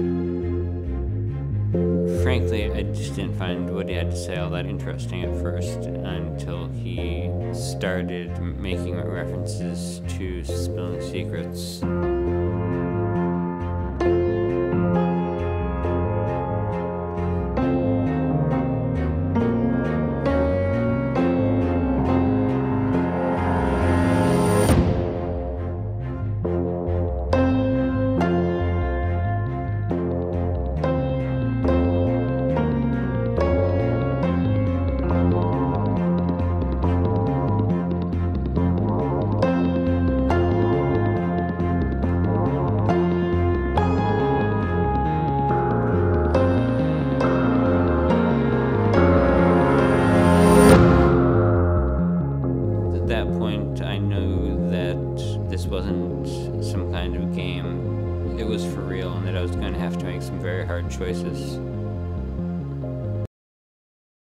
Frankly, I just didn't find what he had to say all that interesting at first until he started making references to spilling secrets. I knew that this wasn't some kind of game. It was for real, and that I was going to have to make some very hard choices.